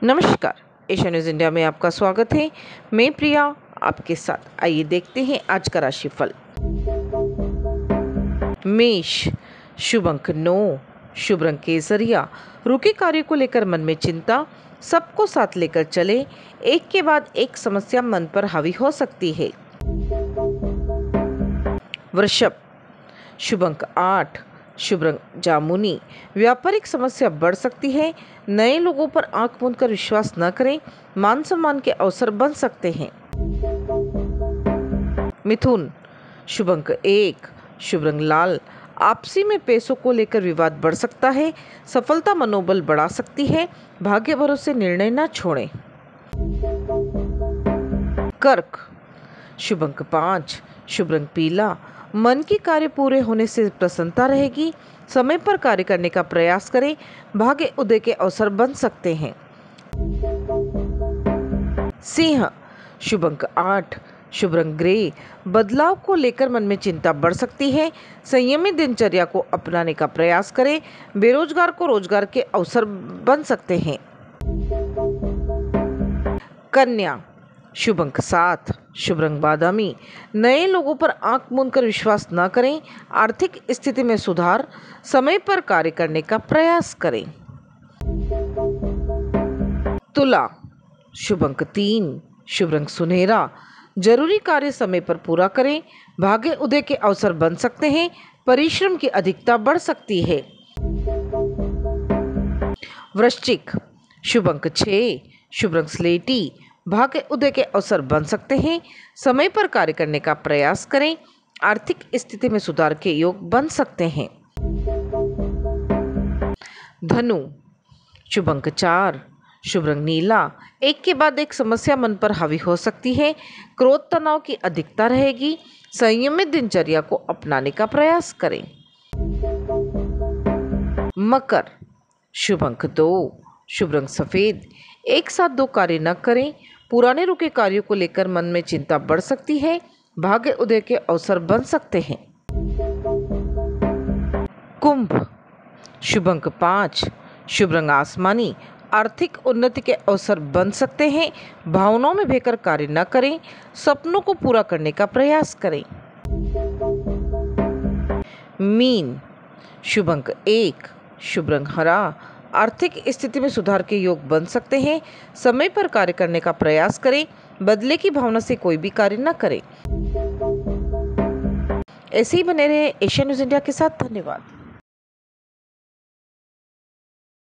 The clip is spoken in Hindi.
नमस्कार, एशिया न्यूज़ इंडिया में आपका स्वागत है। मैं प्रिया आपके साथ। आइए देखते हैं आज का राशिफल। मेष, शुभ अंक 9, शुभ रंग केसरिया। रुके कार्य को लेकर मन में चिंता, सबको साथ लेकर चले। एक के बाद एक समस्या मन पर हावी हो सकती है। वृषभ, शुभ अंक 8, शुभ रंग जामुनी। व्यापारिक समस्या बढ़ सकती है। नए लोगों पर आंख मूंद कर विश्वास न करें, मान सम्मान के अवसर बन सकते हैं। मिथुन, शुभ अंक 1, शुभ रंग लाल। आपसी में पैसों को लेकर विवाद बढ़ सकता है। सफलता मनोबल बढ़ा सकती है। भाग्य भरोसे निर्णय न छोड़ें। कर्क, शुभ अंक 5, शुभ रंग पीला। मन के कार्य पूरे होने से प्रसन्नता रहेगी। समय पर कार्य करने का प्रयास करें। भाग्य उदय के अवसर बन सकते हैं। सिंह, शुभ अंक 8, शुभ रंग ग्रे। बदलाव को लेकर मन में चिंता बढ़ सकती है। संयमित दिनचर्या को अपनाने का प्रयास करें। बेरोजगार को रोजगार के अवसर बन सकते हैं। कन्या, शुभ अंक 7, शुभ रंग बादामी। नए लोगों पर आंख मूंद कर विश्वास न करें। आर्थिक स्थिति में सुधार। समय पर कार्य करने का प्रयास करें। तुला, शुभ अंक 3, शुभ रंग सुनहरा। जरूरी कार्य समय पर पूरा करें। भाग्य उदय के अवसर बन सकते हैं। परिश्रम की अधिकता बढ़ सकती है। वृश्चिक, शुभ अंक 6, शुभ रंग स्लेटी। भाग्य उदय के अवसर बन सकते हैं। समय पर कार्य करने का प्रयास करें। आर्थिक स्थिति में सुधार के योग बन सकते हैं। धनु, शुभ अंक 4, शुभ रंग नीला। एक के बाद एक समस्या मन पर हावी हो सकती है। क्रोध तनाव की अधिकता रहेगी। संयमित दिनचर्या को अपनाने का प्रयास करें। मकर, शुभ अंक 2, शुभ रंग सफेद। एक साथ दो कार्य न करें। पुराने रुके कार्यों को लेकर मन में चिंता बढ़ सकती है। भाग्य उदय के अवसर बन सकते हैं। कुंभ, शुभ अंक 5, शुभ रंग आसमानी। आर्थिक उन्नति के अवसर बन सकते हैं। भावनाओं में बहकर कार्य न करें। सपनों को पूरा करने का प्रयास करें। मीन, शुभ अंक 1, शुभ रंग हरा। आर्थिक स्थिति में सुधार के योग बन सकते हैं। समय पर कार्य करने का प्रयास करें। बदले की भावना से कोई भी कार्य न करें। ऐसे ही बने रहे एशिया न्यूज़ इंडिया के साथ। धन्यवाद।